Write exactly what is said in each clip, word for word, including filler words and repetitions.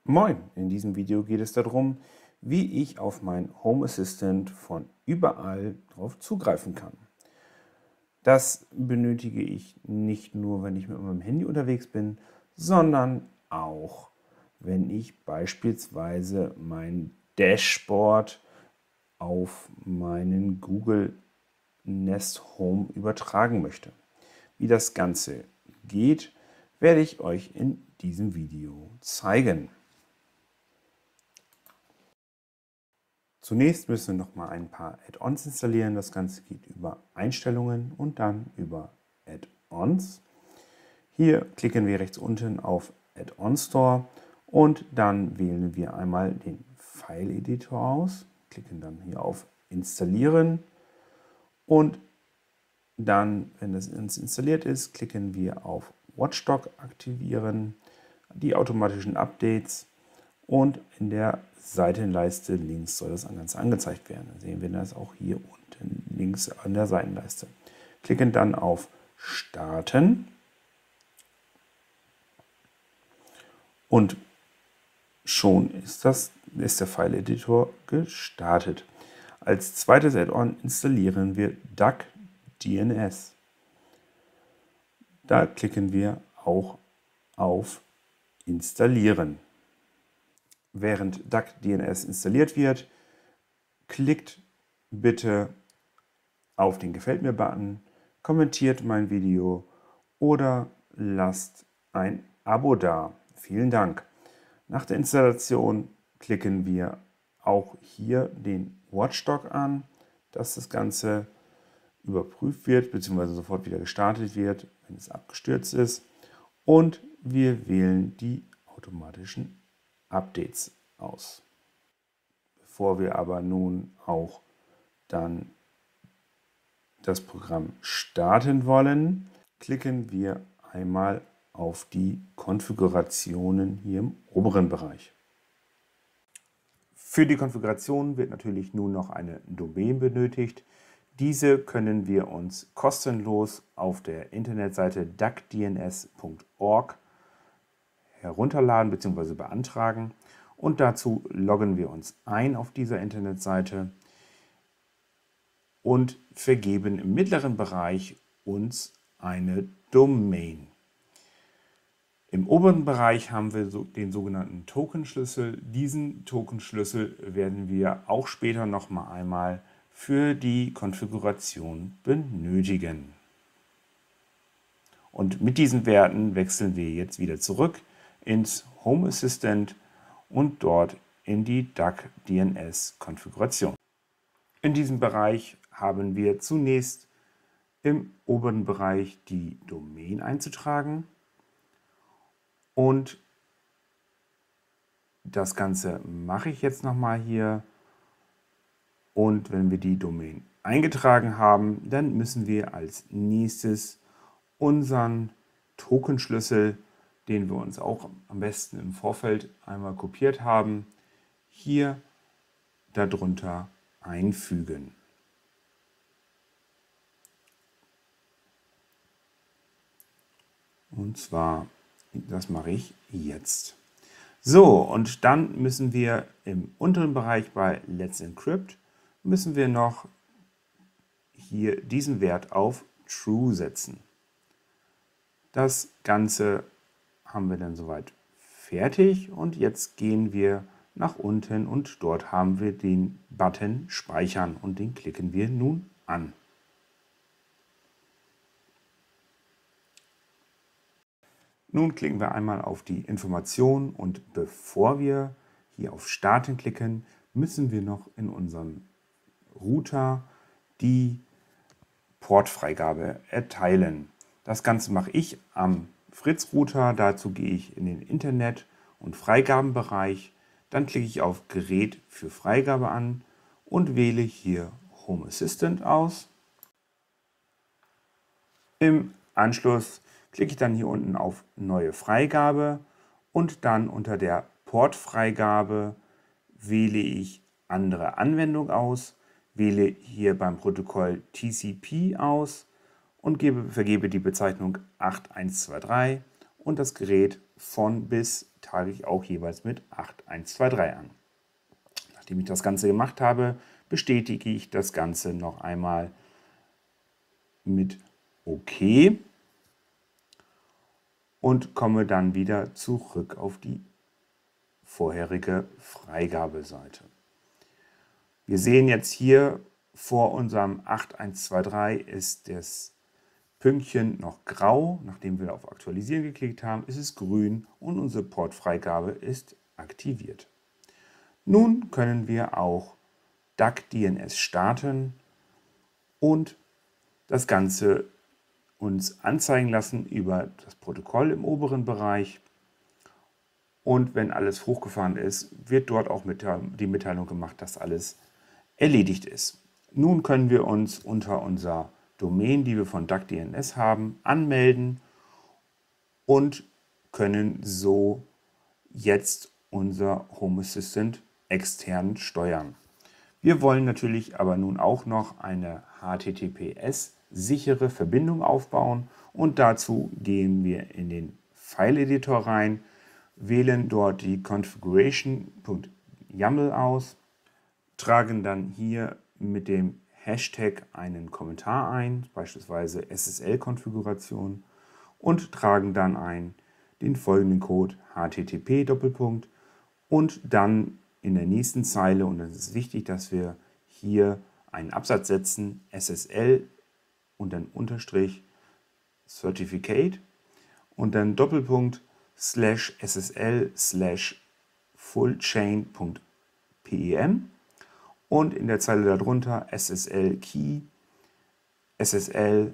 Moin, in diesem Video geht es darum, wie ich auf meinen Home Assistant von überall drauf zugreifen kann. Das benötige ich nicht nur, wenn ich mit meinem Handy unterwegs bin, sondern auch, wenn ich beispielsweise mein Dashboard auf meinen Google Nest Home übertragen möchte. Wie das Ganze geht, werde ich euch in diesem Video zeigen. Zunächst müssen wir noch mal ein paar Add-ons installieren. Das Ganze geht über Einstellungen und dann über Add-ons. Hier klicken wir rechts unten auf Add-on Store und dann wählen wir einmal den File-Editor aus, klicken dann hier auf Installieren und dann, wenn das installiert ist, klicken wir auf Watchdog aktivieren, die automatischen Updates und in der Seitenleiste links soll das Ganze angezeigt werden. Dann sehen wir das auch hier unten links an der Seitenleiste. Klicken dann auf Starten und schon ist, das, ist der File-Editor gestartet. Als zweites Add-on installieren wir DuckDNS. Da klicken wir auch auf Installieren. Während DuckDNS installiert wird, klickt bitte auf den Gefällt mir-Button, kommentiert mein Video oder lasst ein Abo da. Vielen Dank. Nach der Installation klicken wir auch hier den Watchdog an, dass das Ganze überprüft wird bzw. sofort wieder gestartet wird, wenn es abgestürzt ist. Und wir wählen die automatischen Updates aus. Bevor wir aber nun auch dann das Programm starten wollen, klicken wir einmal auf die Konfigurationen hier im oberen Bereich. Für die Konfiguration wird natürlich nun noch eine Domain benötigt. Diese können wir uns kostenlos auf der Internetseite duck D N S punkt org herunterladen bzw. beantragen und dazu loggen wir uns ein auf dieser Internetseite und vergeben im mittleren Bereich uns eine Domain. Im oberen Bereich haben wir so den sogenannten Tokenschlüssel. Diesen Tokenschlüssel werden wir auch später noch mal einmal für die Konfiguration benötigen. Und mit diesen Werten wechseln wir jetzt wieder zurück ins Home Assistant und dort in die DuckDNS-Konfiguration. In diesem Bereich haben wir zunächst im oberen Bereich die Domain einzutragen und das Ganze mache ich jetzt nochmal hier. Und wenn wir die Domain eingetragen haben, dann müssen wir als nächstes unseren Tokenschlüssel, den wir uns auch am besten im Vorfeld einmal kopiert haben, hier darunter einfügen. Und zwar, das mache ich jetzt. So, und dann müssen wir im unteren Bereich bei Let's Encrypt, müssen wir noch hier diesen Wert auf True setzen. Das Ganze haben wir dann soweit fertig und jetzt gehen wir nach unten und dort haben wir den Button Speichern und den klicken wir nun an. Nun klicken wir einmal auf die Information und bevor wir hier auf Starten klicken, müssen wir noch in unserem Router die Portfreigabe erteilen. Das Ganze mache ich am Fritz-Router. Dazu gehe ich in den Internet- und Freigabenbereich. Dann klicke ich auf Gerät für Freigabe an und wähle hier Home Assistant aus. Im Anschluss klicke ich dann hier unten auf Neue Freigabe und dann unter der Portfreigabe wähle ich andere Anwendung aus, wähle hier beim Protokoll T C P aus und gebe, vergebe die Bezeichnung acht eins zwei drei und das Gerät von bis trage ich auch jeweils mit acht eins zwei drei an. Nachdem ich das Ganze gemacht habe, bestätige ich das Ganze noch einmal mit OK und komme dann wieder zurück auf die vorherige Freigabeseite. Wir sehen jetzt hier vor unserem acht eins zwei drei ist das Pünktchen noch grau. Nachdem wir auf Aktualisieren geklickt haben, ist es grün und unsere Portfreigabe ist aktiviert. Nun können wir auch D A C D N S starten und das Ganze uns anzeigen lassen über das Protokoll im oberen Bereich. Und wenn alles hochgefahren ist, wird dort auch die Mitteilung gemacht, dass alles erledigt ist. Nun können wir uns unter unserer Domain, die wir von D A C D N S haben, anmelden und können so jetzt unser Home Assistant extern steuern. Wir wollen natürlich aber nun auch noch eine H T T P S-sichere Verbindung aufbauen und dazu gehen wir in den File-Editor rein, wählen dort die configuration.yaml aus, tragen dann hier mit dem Hashtag einen Kommentar ein, beispielsweise S S L-Konfiguration, und tragen dann ein den folgenden Code H T T P Doppelpunkt und dann in der nächsten Zeile, und es ist wichtig, dass wir hier einen Absatz setzen, S S L und dann Unterstrich Certificate und dann Doppelpunkt slash S S L slash fullchain.pem und in der Zeile darunter S S L Key, S S L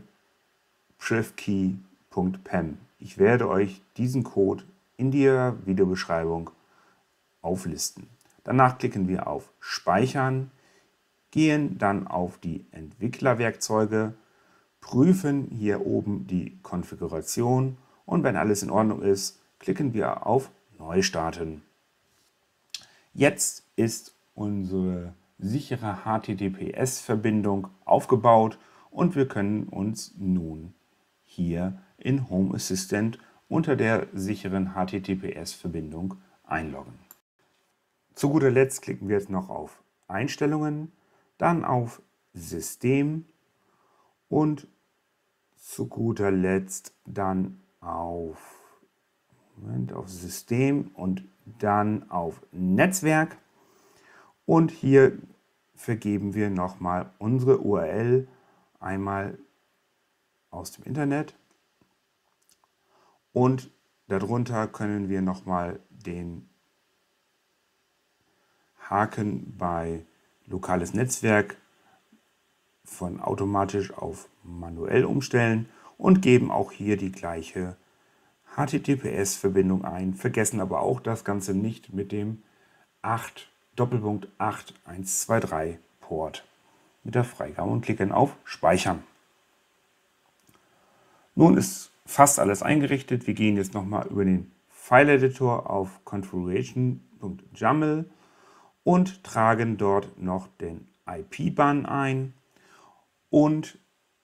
privkey.pem. Ich werde euch diesen Code in der Videobeschreibung auflisten. Danach klicken wir auf Speichern, gehen dann auf die Entwicklerwerkzeuge, prüfen hier oben die Konfiguration und wenn alles in Ordnung ist, klicken wir auf Neu starten. Jetzt ist unsere sichere H T T P S-Verbindung aufgebaut und wir können uns nun hier in Home Assistant unter der sicheren H T T P S-Verbindung einloggen. Zu guter Letzt klicken wir jetzt noch auf Einstellungen, dann auf System und zu guter Letzt dann auf, Moment, auf System und dann auf Netzwerk. Und hier vergeben wir nochmal unsere U R L einmal aus dem Internet und darunter können wir nochmal den Haken bei lokales Netzwerk von automatisch auf manuell umstellen und geben auch hier die gleiche H T T P S-Verbindung ein, vergessen aber auch das Ganze nicht mit dem acht Doppelpunkt acht eins zwei drei Port mit der Freigabe und klicken auf Speichern. Nun ist fast alles eingerichtet. Wir gehen jetzt nochmal über den File-Editor auf configuration.yaml und tragen dort noch den I P-Ban ein und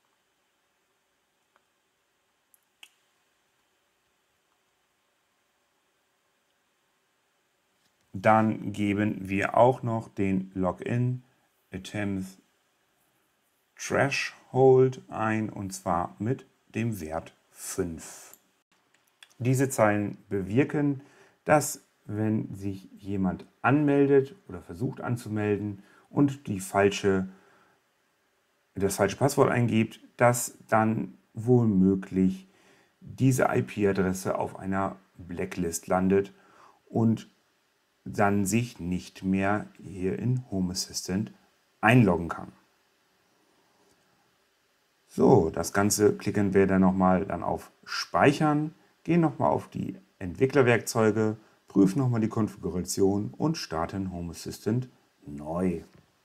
dann geben wir auch noch den Login Attempt Threshold ein und zwar mit dem Wert fünf. Diese Zeilen bewirken, dass wenn sich jemand anmeldet oder versucht anzumelden und die falsche, das falsche Passwort eingibt, dass dann womöglich diese I P-Adresse auf einer Blacklist landet und dann sich nicht mehr hier in Home Assistant einloggen kann. So, das Ganze klicken wir dann nochmal dann auf Speichern, gehen nochmal auf die Entwicklerwerkzeuge, prüfen nochmal die Konfiguration und starten Home Assistant neu.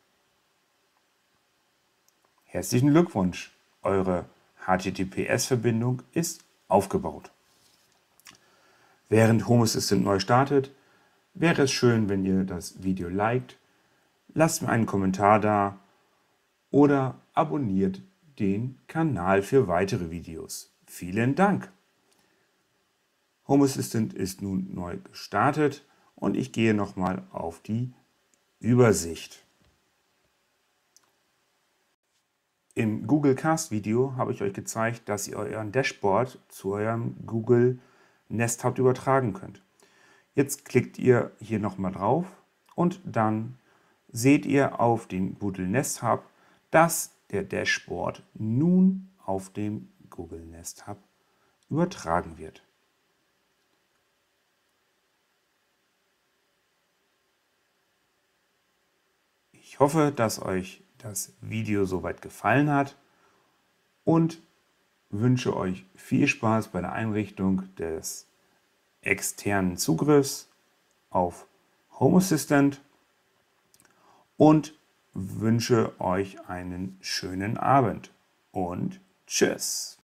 Herzlichen Glückwunsch! Eure H T T P S-Verbindung ist aufgebaut. Während Home Assistant neu startet, wäre es schön, wenn ihr das Video liked, lasst mir einen Kommentar da oder abonniert den Kanal für weitere Videos. Vielen Dank! Home Assistant ist nun neu gestartet und ich gehe nochmal auf die Übersicht. Im Google Cast Video habe ich euch gezeigt, dass ihr euren Dashboard zu eurem Google Nest Hub übertragen könnt. Jetzt klickt ihr hier nochmal drauf und dann seht ihr auf dem Google Nest Hub, dass der Dashboard nun auf dem Google Nest Hub übertragen wird. Ich hoffe, dass euch das Video soweit gefallen hat und wünsche euch viel Spaß bei der Einrichtung des externen Zugriffs auf Home Assistant und wünsche euch einen schönen Abend und tschüss!